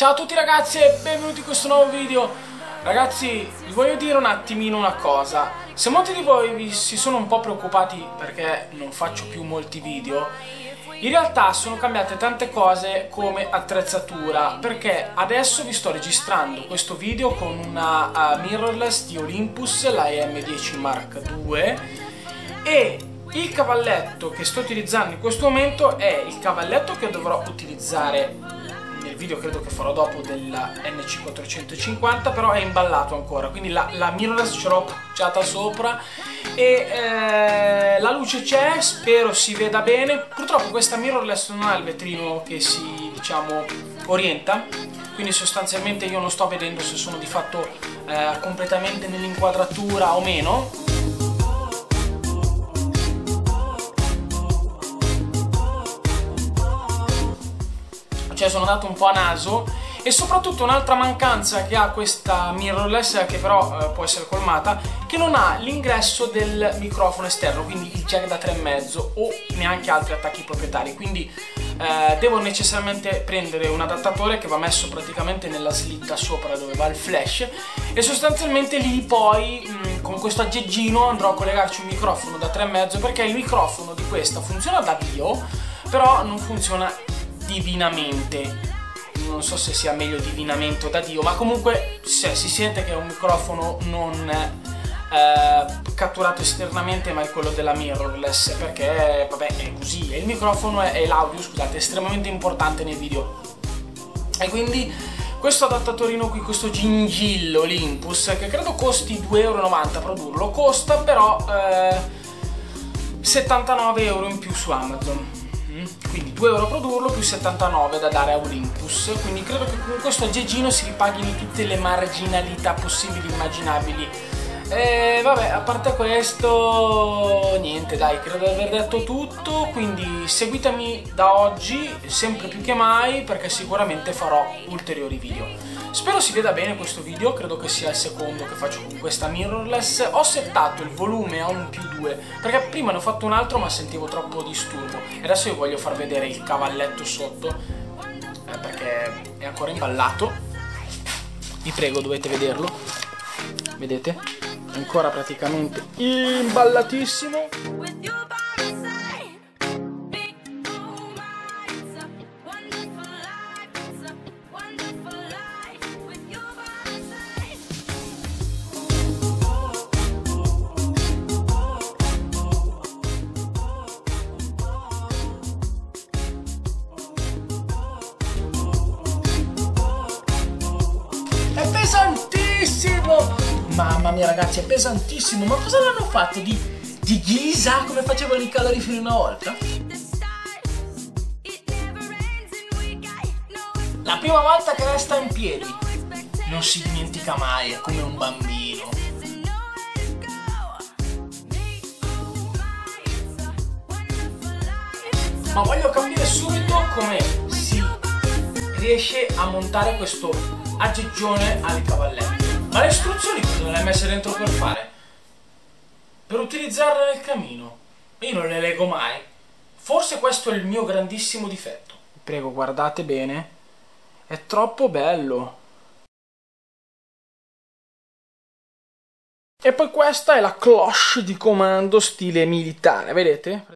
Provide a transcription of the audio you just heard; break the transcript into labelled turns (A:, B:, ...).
A: Ciao a tutti ragazzi e benvenuti in questo nuovo video. Ragazzi, vi voglio dire un attimino una cosa. Se molti di voi si sono un po' preoccupati perché non faccio più molti video, in realtà sono cambiate tante cose come attrezzatura, perché adesso vi sto registrando questo video con una mirrorless di Olympus, la EM10 Mark II, e il cavalletto che sto utilizzando in questo momento è il cavalletto che dovrò utilizzare nel video, credo che farò dopo, della NC450, però è imballato ancora, quindi la mirrorless ce l'ho appoggiata sopra e la luce c'è, spero si veda bene. Purtroppo questa mirrorless non ha il vetrino che si, diciamo, orienta, quindi sostanzialmente io non sto vedendo se sono di fatto completamente nell'inquadratura o meno. Cioè sono andato un po' a naso. E soprattutto un'altra mancanza che ha questa mirrorless, che però può essere colmata, che non ha l'ingresso del microfono esterno, quindi il jack da 3,5 o neanche altri attacchi proprietari, quindi devo necessariamente prendere un adattatore che va messo praticamente nella slitta sopra dove va il flash, e sostanzialmente lì poi con questo aggeggino andrò a collegarci un microfono da 3,5, perché il microfono di questa funziona da Dio, però non funziona divinamente. Non so se sia meglio divinamente o da Dio, ma comunque si sente che è un microfono non catturato esternamente, ma è quello della mirrorless, perché vabbè è così, e il microfono è l'audio, scusate, è estremamente importante nei video. E quindi questo adattatorino qui, questo gingillo Olympus, che credo costi 2,90 € produrlo, costa però 79 € in più su Amazon. Quindi 2 € produrlo più 79 da dare a Olympus, quindi credo che con questo aggeggino si ripaghino tutte le marginalità possibili e immaginabili. E vabbè, a parte questo niente, dai, credo di aver detto tutto, quindi seguitemi da oggi sempre più che mai, perché sicuramente farò ulteriori video. Spero si veda bene questo video, credo che sia il secondo che faccio con questa mirrorless. Ho settato il volume a 1+2, perché prima ne ho fatto un altro ma sentivo troppo disturbo, e adesso io voglio far vedere il cavalletto sotto, perché è ancora imballato. Vi prego, dovete vederlo, vedete? È ancora praticamente imballatissimo. È pesantissimo! Mamma mia ragazzi, è pesantissimo! Ma cosa l'hanno fatto? Di ghisa, come facevano i caloriferi una volta? La prima volta che resta in piedi non si dimentica mai, è come un bambino. Ma voglio capire subito come si riesce a montare questo aggeggione al cavalletto. Ma le istruzioni cosa le hai messe dentro per fare? Per utilizzarle nel camino? Io non le leggo mai. Forse questo è il mio grandissimo difetto. Prego, guardate bene. È troppo bello. E poi questa è la cloche di comando stile militare, vedete?